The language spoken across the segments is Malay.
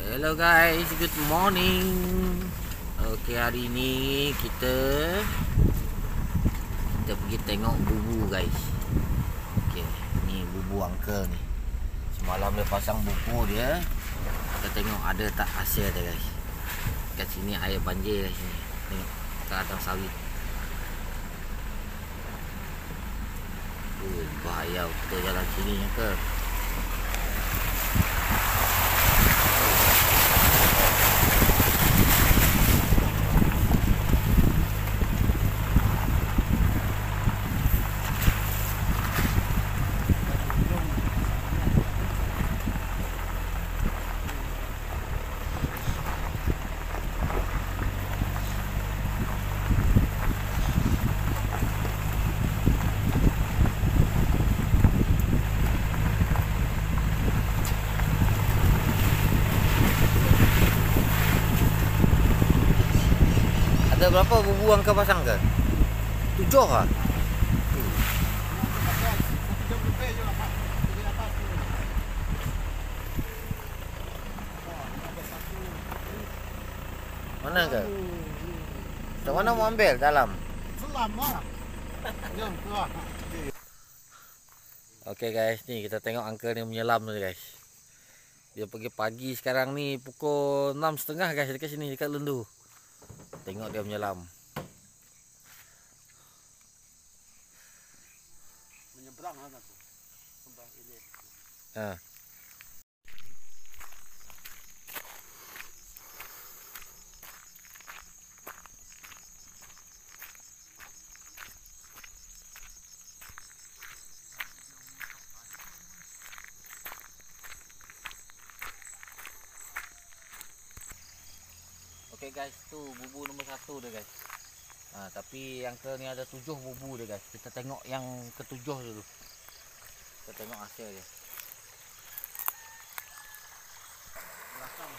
Hello guys, good morning. Okey, hari ni kita pergi tengok bubu guys. Okey, ni bubu uncle ni. Semalam dia pasang bubu dia. Kita tengok ada tak hasil dia guys. Kat sini air banjir kat sini. Tengok kat atas sawit. Bahaya kita jalan sini ke. Ada berapa bubu angka pasang ke? 7 ah? Mana ke? Macam mana mau ambil dalam? Selam lah. Jom keluar. Okey guys, ni kita tengok uncle ni menyelam tu guys. Dia pergi pagi sekarang ni pukul 6.30 guys dekat sini dekat Lendu. Tengok dia menyelam. Menyeberang lah tu. Sembah ini. Ha. Okey guys, tu bubu nombor 1 dia guys. Tapi yang ke ni ada 7 bubu dia guys. Kita tengok yang ke-7 dulu. Kita tengok hasil dia. Belakang.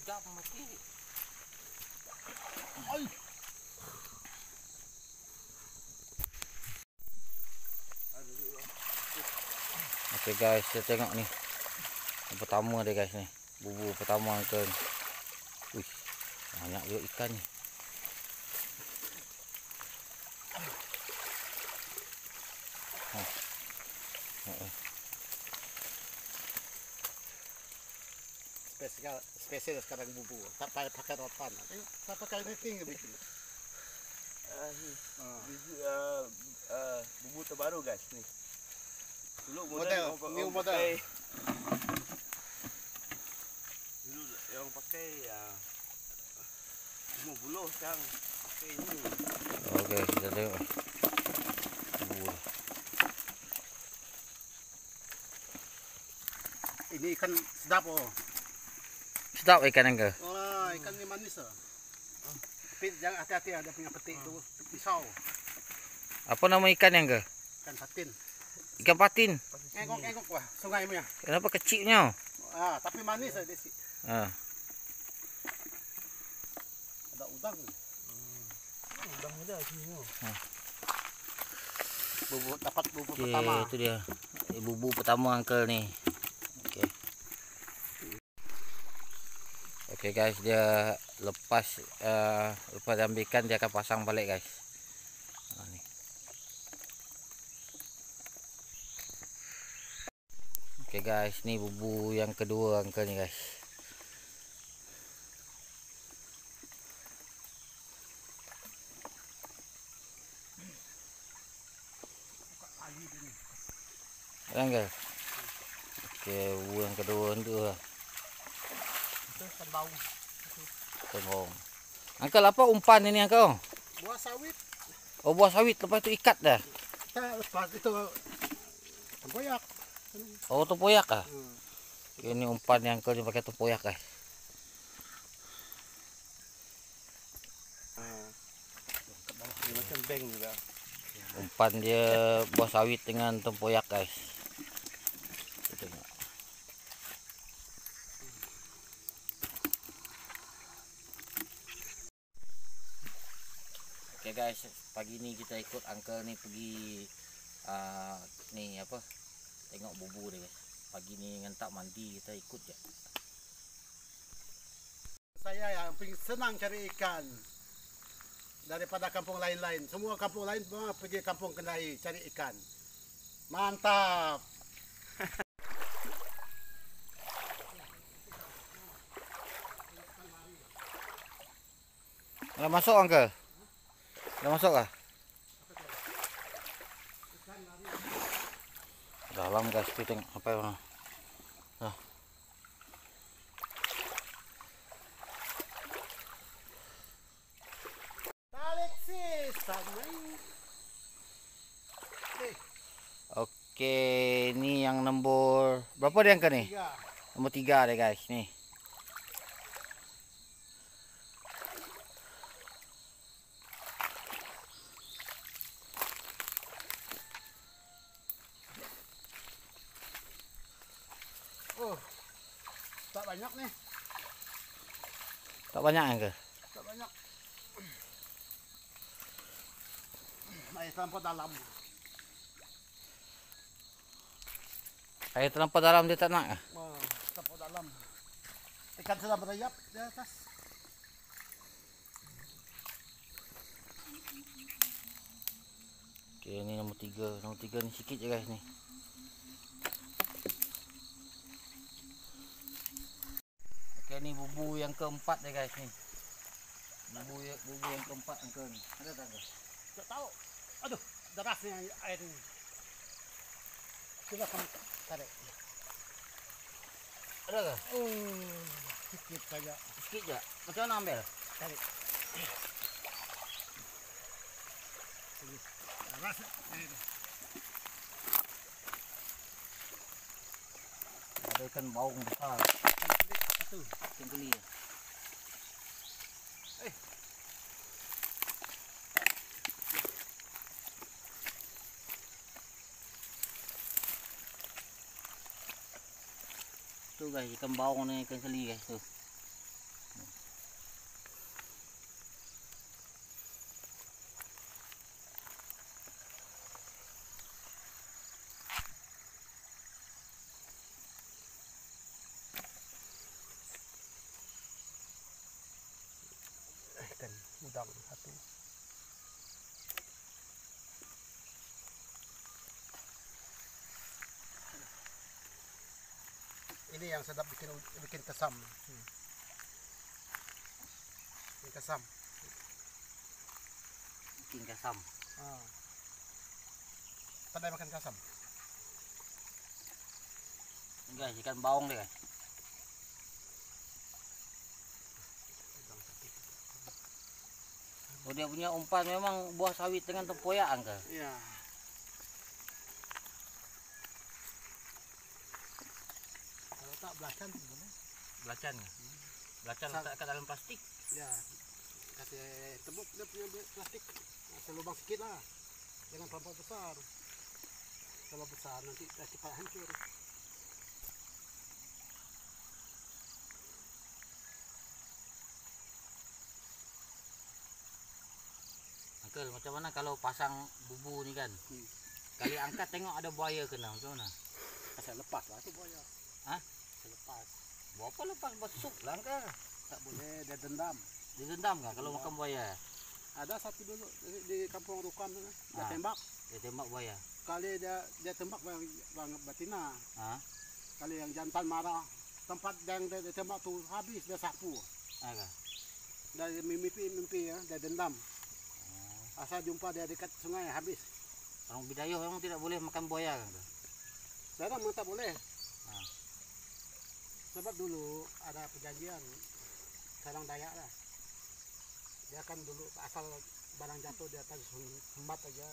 Jam mati. Ay. Oke guys, kita tengok nih. Yang pertama deh guys nih. Bubu pertama ikan. Wih, banyak juga ikannya. Spesial sekarang bubu. Tak pakai rotan. Tak pakai netting bikin. Bubu terbaru guys nih. Dulu Model, new model. Dulu yang pakai ya 50 sekarang pakai ini. Oke, kita tengok. Bubu. Ini ikan sedap oh. Sedap ikan yang ke? Wah, ikan ini manis oh. Tapi jangan hati-hati ada punya petik itu pisau. Apa nama ikan yang ke? Ikan patin. Ikan patin. Engkok-engkok wah, sungai punya. Kenapa kecilnya? Ah, tapi manis ya desi. Ah. Ada udang. Udang ada sini. Bubu dapat bubu Oke, pertama. itu dia. Bubu pertama uncle nih. Oke. Oke guys, dia lepas ambil ikan dia akan pasang balik guys. Nah, nih. Oke guys, ini bubu yang kedua uncle nih guys. Enggak. Oke, bubu yang kedua itu. Itu ikan bau. Tengok. Uncle, apa umpan ini uncle? Buah sawit. Oh, buah sawit, lepas itu ikat dah. Kita lepas itu tempoyak. Oh, tempoyak ah. Ini umpan yang uncle pakai tempoyak guys. Ini macam bank juga. Umpan dia buah sawit dengan tempoyak guys. Kita tengok. Oke guys, pagi ini kita ikut uncle nih pergi nih apa? Tengok bubu deh guys. Pagi ini ngentak mandi kita ikut ya. Saya yang paling senang cari ikan daripada kampung lain-lain. Semua kampung lain semua pergi kampung Kendai cari ikan. Mantap. Udah masuk uncle? Udah masuk kah? Dalam guys, kita tengok apa yang nah. Tarik sis, sampai. Oke, ini yang nombor berapa dia angka nih? 3. Nombor 3 deh guys, nih. Oh, tak banyak nih. Tak banyak angka. Tak banyak. Air terlampau dalam. Air terlampau dalam dia tak nak kah? Wah, terlampau dalam. Ikan sedang berayap di atas. Oke, ini nombor 3. Nombor 3 ni sikit je guys nih. Oke, ini bubu yang keempat deh guys nih. Bubu yang keempat angka ni. Ada tak ada? Tak tahu. Aduh, derasnya air ini. Coba kamu tarik. Ada kah? Oh, sedikit saja. Sikit je. Macam mana ambil? Tarik. Deras air. Ada ikan baung besar. Satu. Ikan geli. Tu guys, ikan baung ni, ikan geli guys tu. udang satu. Ini yang sedap bikin kesam. Bikin kesam. Bikin kasam. Ah. Pandai makan kasam? Guys, ikan baung deh guys. Oh, dia punya umpan memang buah sawit dengan tempoyak angka. Iya. Kalau tak belacan boleh. Belacan ya? Belacan letak kat dalam plastik. Ya. Kasih tebuk dia punya plastik. Kasih lubang sedikit lah. Jangan terlalu besar. Kalau besar nanti cepat hancur. Uncle, macam mana kalau pasang bubu ni kan? Kali angkat tengok ada buaya kena, macam mana? Saya lepas lah tu buaya. Hah? Saya lepas. Berapa lepas besuk lah angkat? Tak boleh dia dendam. Didendam kan kalau makan buaya? Ada satu dulu di kampung Rukam tu, dia tembak. Dia tembak buaya. Kali dia tembak bang betina. Ha? Kali yang jantan marah, tempat yang dia tembak tu habis dia sapu. Aga. Dia mimpi ya, dia dendam. Asal jumpa dia dekat sungai habis. Orang Bidayuh memang tidak boleh makan buaya kan? Sekarang memang tak boleh. Ha. Sebab dulu ada perjanjian Sarang Dayak lah. Dia kan dulu asal barang jatuh dia akan sembat aja.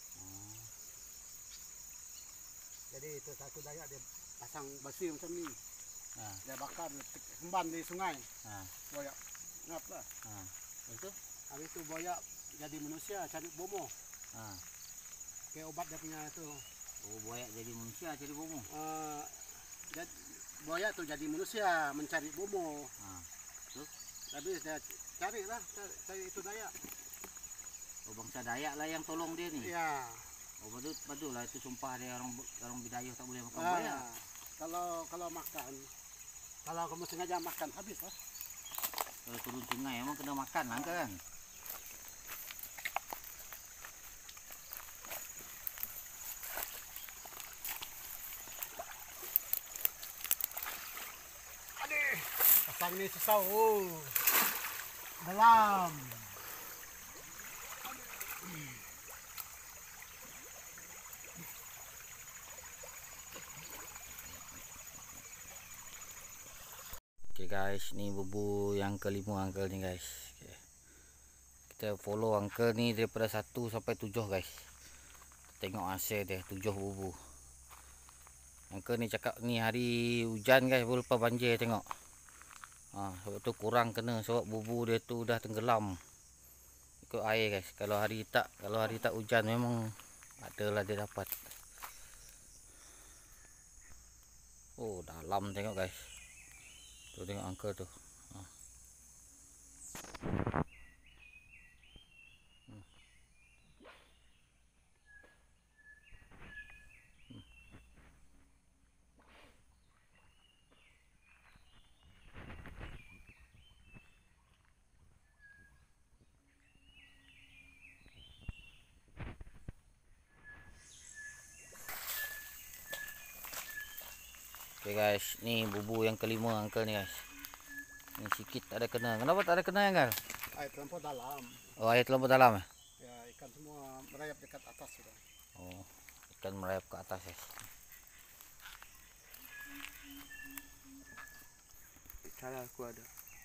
Jadi itu satu Dayak dia pasang besi macam ni. Dia bakar semban di sungai. Buaya ngap lah. Itu? Habis itu buaya jadi manusia cari bomo. Kayak obat dia punya itu. Oh, buaya jadi manusia cari bomo. Buaya tu jadi manusia mencari bomo. Tuh. Habis dia cari cari itu Dayak. Oh, bangsa Dayak lah yang tolong dia ni. Iya. Oh, betul lah itu sumpah dia orang Bidayuh tak boleh makan buaya. Kalau makan, kalau kamu sengaja makan habis lah. Kalau turun sungai memang kena makan lah kan. Pasang ni susah. Oh. Dalam. Oke guys, ni bubu yang kelima uncle ni guys. Okay. Kita follow uncle ni daripada 1 sampai 7 guys. Tengok hasil dia 7 bubu. Uncle ni cakap ni hari hujan guys, baru lepas banjir tengok. Sebab tu kurang kena sebab bubu dia tu dah tenggelam ikut air guys. Kalau hari tak hujan memang adalah dia dapat. Oh, dalam tengok guys. Tu tengok uncle tu. Oke guys, ni bubu yang kelima uncle ni guys. Ni sikit tak ada kena. Kenapa tak ada kena uncle? Air terlampau dalam. Oh, air terlalu dalam ya? Ya, ikan semua merayap dekat atas sudah. Oh, ikan merayap ke atas guys. Cara aku ada.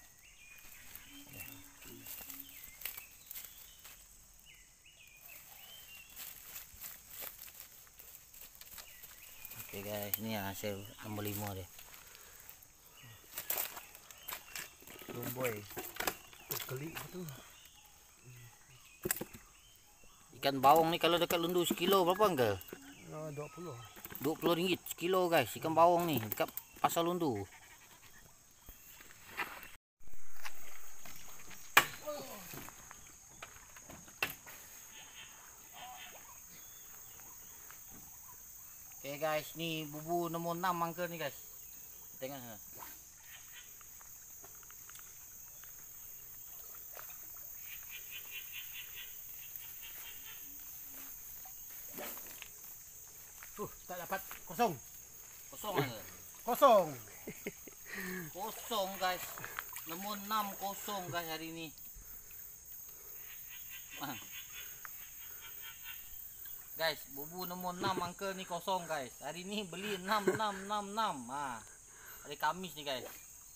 Oke guys, ni hasil nombor 5 dia. Lomboy. Keli tu. Ikan bawang ni kalau dekat Lundu sekilo berapa uncle? 20. RM20 sekilo guys, ikan bawang ni dekat pasar Lundu. Oke guys, ni bubu nombor 6 uncle ni guys. Tengok ha. tak dapat kosong. Kosong ke? Kosong. Kosong guys. Nemu 6 kosong guys hari ini. Guys, bubu nemu 6 angka ni kosong guys. Hari ni beli 6. Hari Kamis ni guys.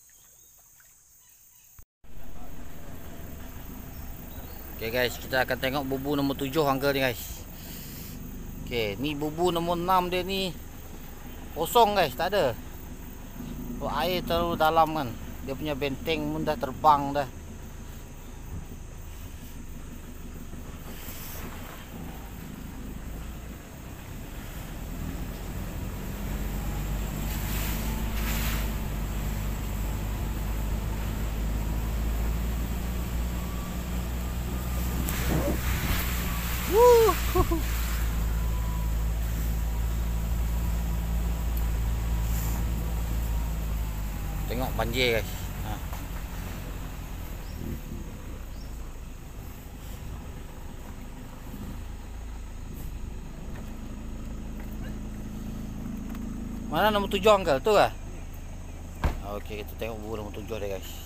Okay guys, kita akan tengok bubu nombor 7 angka ni guys. Okay, ni bubu nombor 6 dia ni kosong guys, tak ada. Air terlalu dalam kan. Dia punya benteng pun dah terbang dah. Tengok banjir guys. Mana nombor 7 uncle? Tu kah? Okey, kita tengok buku nombor 7 dia guys.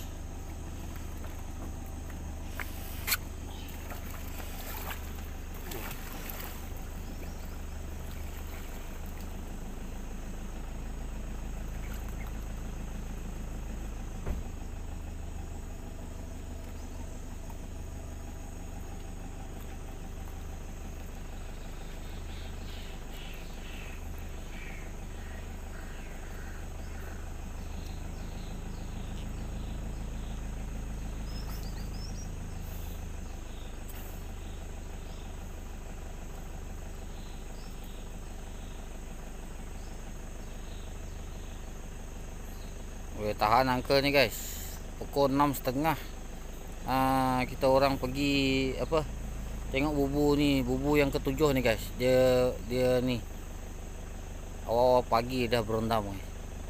Boleh tahan angka ni guys. Pukul 6.30 kita orang pergi apa? Tengok bubu ni, bubu yang ke-7 ni guys. Dia ni awal pagi dah berondam guys.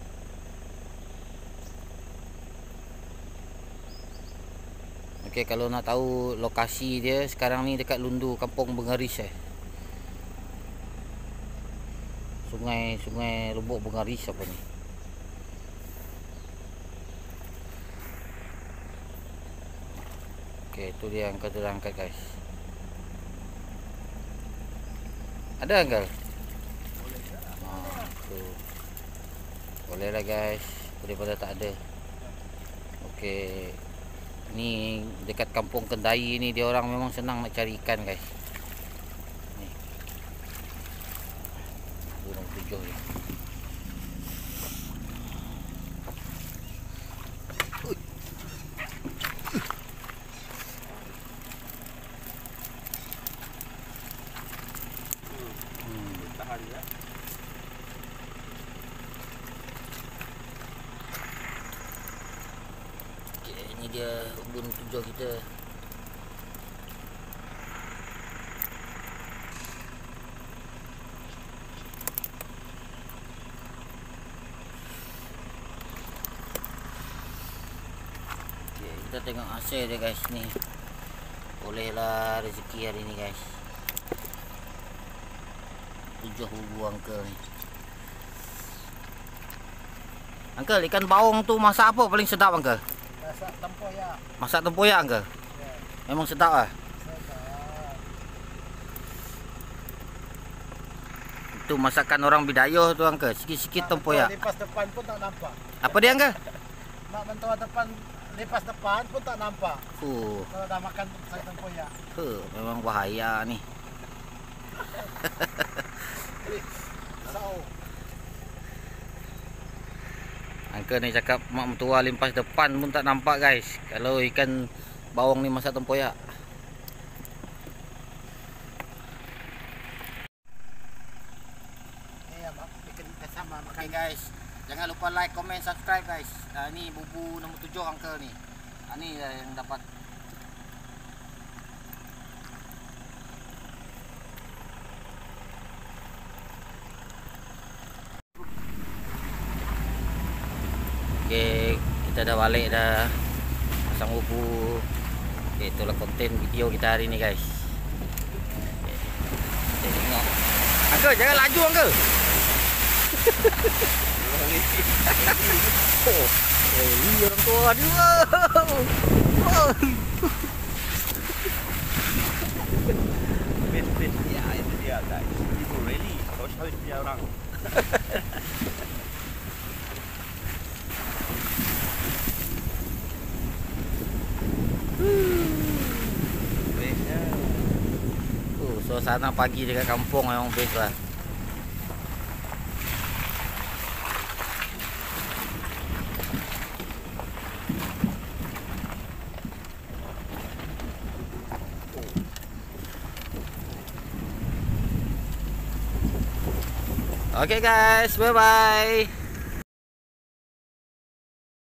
Okey, kalau nak tahu lokasi dia sekarang ni dekat Lundu, Kampung Bengaris . Sungai Lubuk Bengaris apa ni. Okey, tu dia angkat tu angkat guys. Ada angkat? Boleh lah. Tu. Boleh lah guys. Daripada tak ada. Okey. Ni dekat Kampung Kendai ni dia orang memang senang nak cari ikan guys. Ni. Burung 7 ni. Tahan ya. Okay, ini dia burung 7 kita. Okay, kita tengok hasil dia guys ni. Bolehlah rezeki hari ni guys. 7 bubu angkel ni. Angkel, ikan baung tu masak apa paling sedap angkel? Masak tempoyak. Masak tempoyak angkel? Ya, Memang sedap ah. sedap. Itu masakan orang Bidayuh tu angkel. Sikit-sikit tempoyak. Lipas depan pun tak nampak. Apa dia angkel? Mak mentua depan, lipas depan pun tak nampak. Kalau dah makan saya tempoyak. Memang bahaya ni. Sao. Angkel ni cakap mak mentua limpas depan pun tak nampak guys. Kalau ikan bawang ni masak tempoyak. Ya, mak bikin sama makan. Okay guys, jangan lupa like, comment, subscribe guys. Ni bubu nombor 7 angkel ni. Ni yang dapat. Okay, kita dah balik dah. Pasang bubu. Okay, itulah konten video kita hari ni guys. Okay, tengok. Angkel, jangan laju angkel. Oh, ini orang tua dia. Wow. Wow. Best ya itu dia guys. Itu really sawit dia orang. Bestnya. Suasana pagi dekat kampung memang best lah. Okay guys, bye bye.